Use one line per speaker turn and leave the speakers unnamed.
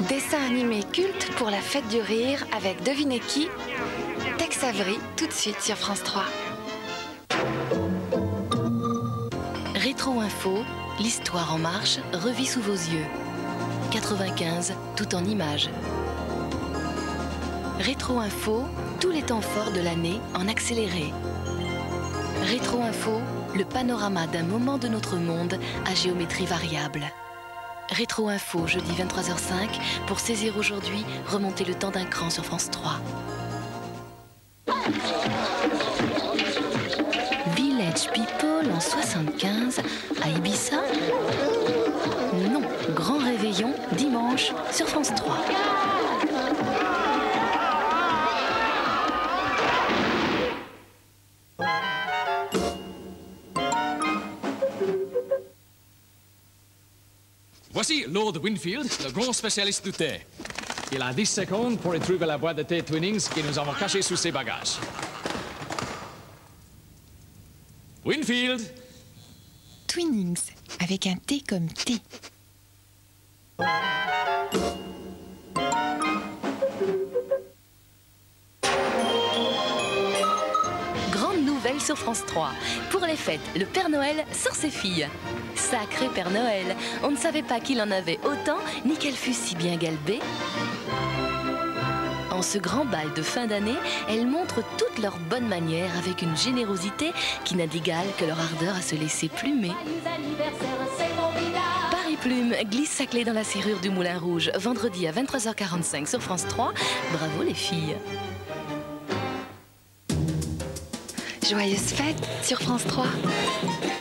Dessin animé culte pour la fête du rire avec devinez qui? Tex Avery, tout de suite sur France 3.
Rétro Info, l'histoire en marche revit sous vos yeux. 95, tout en images. Rétro Info, tous les temps forts de l'année en accéléré. Rétro Info, le panorama d'un moment de notre monde à géométrie variable. Rétro Info, jeudi 23h05, pour saisir aujourd'hui, remonter le temps d'un cran sur France 3. Village People en 75, à Ibiza? Non, grand réveillon, dimanche, sur France 3.
Voici Lord Winfield, le grand spécialiste du thé. Il a 10 secondes pour y trouver la boîte de thé Twinings que nous avons cachée sous ses bagages. Winfield!
Twinings, avec un T comme thé.
Grande nouvelle sur France 3. Pour les fêtes, le Père Noël sort ses filles. Sacré Père Noël, on ne savait pas qu'il en avait autant, ni qu'elle fût si bien galbée. En ce grand bal de fin d'année, elles montrent toutes leurs bonnes manières avec une générosité qui n'a d'égal que leur ardeur à se laisser plumer. Paris Plume glisse sa clé dans la serrure du Moulin Rouge, vendredi à 23h45 sur France 3. Bravo les filles.
Joyeuses fêtes sur France 3.